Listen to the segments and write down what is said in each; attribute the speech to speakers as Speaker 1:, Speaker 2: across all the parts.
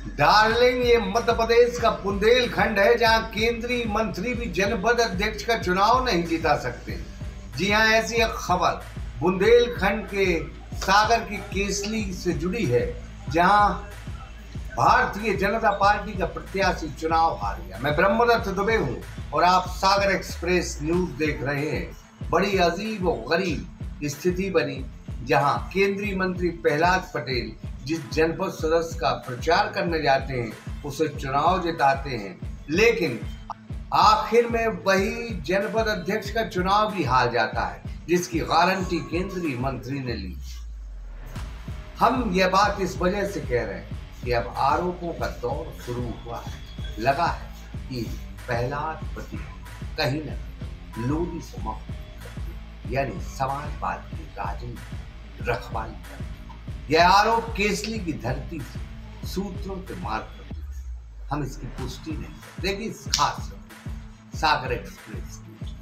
Speaker 1: Darling, ये मध्य प्रदेश का बुंदेलखंड है जहां केंद्रीय मंत्री भी जनपद अध्यक्ष का चुनाव नहीं जिता सकते। जी हां, ऐसी एक खबर बुंदेलखंड के सागर की केसली से जुड़ी है जहां भारतीय जनता पार्टी का प्रत्याशी चुनाव हार गया। मैं ब्रह्मदत्त दुबे हूं और आप सागर एक्सप्रेस न्यूज देख रहे हैं। बड़ी अजीब और गरीब स्थिति बनी जहां केंद्रीय मंत्री प्रहलाद पटेल जिस जनपद सदस्य का प्रचार करने जाते हैं उसे चुनाव जिताते हैं, लेकिन आखिर में वही जनपद अध्यक्ष का चुनाव भी हार जाता है जिसकी गारंटी केंद्रीय मंत्री ने ली। हम यह बात इस वजह से कह रहे हैं कि अब आरोपों का दौर शुरू हुआ है। लगा है कि प्रहलाद पटेल कहीं न कहीं लोधी समाप्त यानी समाजवाद की राजनीति रखवाली कर। यह आरोप केसली की धरती से सूत्रों के मार्ग पर हम इसकी पुष्टि नहीं करते। देखिए इस खास सागर एक्सप्रेस।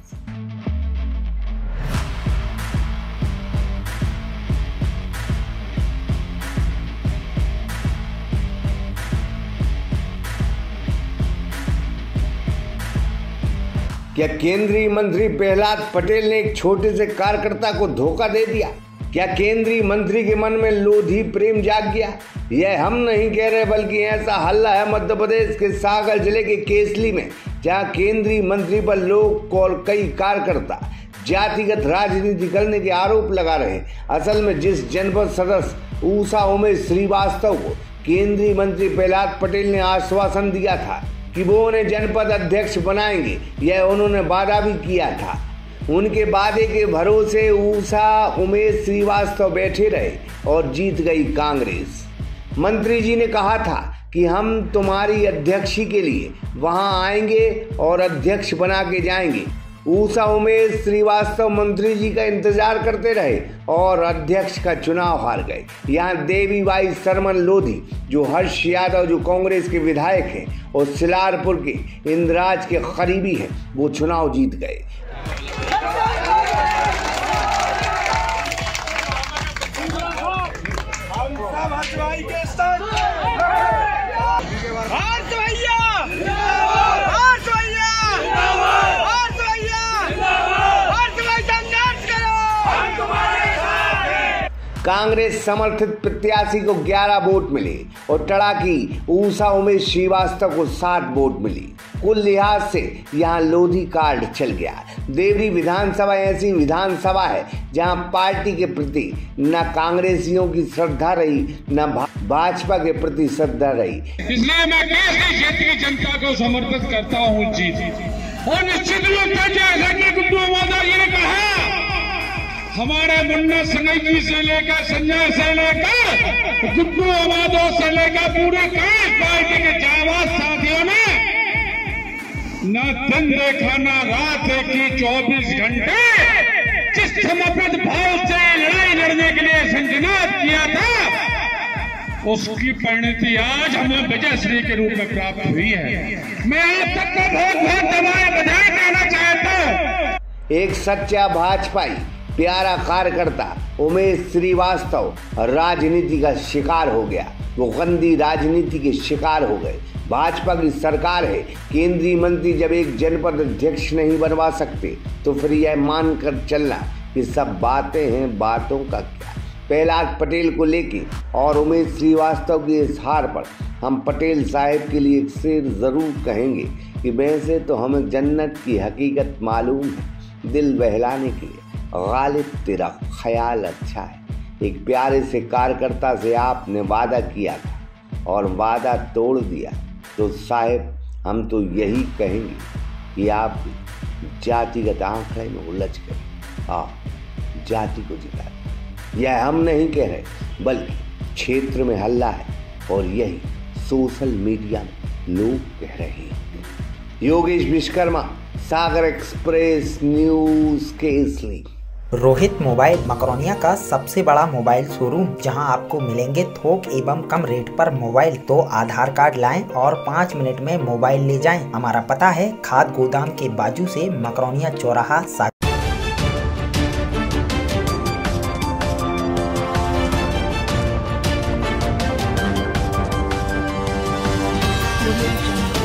Speaker 1: क्या केंद्रीय मंत्री प्रहलाद पटेल ने एक छोटे से कार्यकर्ता को धोखा दे दिया? क्या केंद्रीय मंत्री के मन में लोधी प्रेम जाग गया? यह हम नहीं कह रहे, बल्कि ऐसा हल्ला है मध्य प्रदेश के सागर जिले के केसली में, जहां केंद्रीय मंत्री पर लोग और कई कार्यकर्ता जातिगत राजनीति करने के आरोप लगा रहे हैं। असल में जिस जनपद सदस्य ऊषा उमेश श्रीवास्तव को केंद्रीय मंत्री प्रहलाद पटेल ने आश्वासन दिया था कि वो उन्हें जनपद अध्यक्ष बनाएंगे, यह उन्होंने वादा भी किया था। उनके वादे के भरोसे ऊषा उमेश श्रीवास्तव बैठे रहे और जीत गई कांग्रेस। मंत्री जी ने कहा था कि हम तुम्हारी अध्यक्षी के लिए वहां आएंगे और अध्यक्ष बना के जाएंगे। ऊषा उमेश श्रीवास्तव मंत्री जी का इंतजार करते रहे और अध्यक्ष का चुनाव हार गए। यहाँ देवी बाई सरमन लोधी जो हर्ष यादव जो कांग्रेस के विधायक हैं और सिलारपुर के इंद्राज के करीबी हैं, वो चुनाव जीत गए। कांग्रेस समर्थित प्रत्याशी को 11 वोट मिले और तड़ाकी ऊषा उमेश श्रीवास्तव को 60 वोट मिली। कुल लिहाज से यहाँ लोधी कार्ड चल गया। देवरी विधानसभा ऐसी विधानसभा है जहाँ पार्टी के प्रति न कांग्रेसियों की श्रद्धा रही न भाजपा के प्रति श्रद्धा रही।
Speaker 2: इसलिए मैं केसली क्षेत्र की जनता को समर्पित करता हूँ जी। और निश्चित रूप से जैसा कि गुड्डू अवादा जी ने कहा, हमारे मुन्ना सनई जी से लेकर संजय से लेकर गुड्डू अवादों से लेकर पूरे पार्टी के जाबाज साथियों ने न दिन देखा न रात देखी 24 घंटे जिस समर्पित भाव से लड़ाई लड़ने के लिए संजनात किया था, उसकी परिणति आज हमें विजयश्री के रूप में प्राप्त हुई है। मैं आप सबको बहुत बहुत बधाई देना चाहता हूँ।
Speaker 1: एक सच्चा भाजपाई प्यारा कार्यकर्ता उमेश श्रीवास्तव राजनीति का शिकार हो गया। वो गंदी राजनीति के शिकार हो गए। भाजपा की सरकार है, केंद्रीय मंत्री जब एक जनपद अध्यक्ष नहीं बनवा सकते तो फिर यह मानकर चलना कि सब बातें हैं, बातों का क्या। प्रहलाद पटेल को लेके और उमेश श्रीवास्तव की इस हार पर हम पटेल साहब के लिए एक शेर जरूर कहेंगे कि वैसे तो हमें जन्नत की हकीकत मालूम है, दिल बहलाने के लिए गालिब तेरा ख्याल अच्छा है। एक प्यारे से कार्यकर्ता से आपने वादा किया था और वादा तोड़ दिया, तो साहब हम तो यही कहेंगे कि आप जातिगत आंकड़े में उलझ गए, आप जाति को जिता दें। यह हम नहीं कह रहे, बल्कि क्षेत्र में हल्ला है और यही सोशल मीडिया में लोग कह रहे हैं। Yogesh Vishwakarma, Sagar express news Kesli.
Speaker 3: Rohit mobile Makronia का सबसे बड़ा मोबाइल शोरूम, जहां आपको मिलेंगे थोक एवं कम रेट पर मोबाइल। तो आधार कार्ड लाएं और 5 मिनट में मोबाइल ले जाएं। हमारा पता है खाद गोदाम के बाजू से मकरोनिया चौराहा।
Speaker 4: Audio Jungle.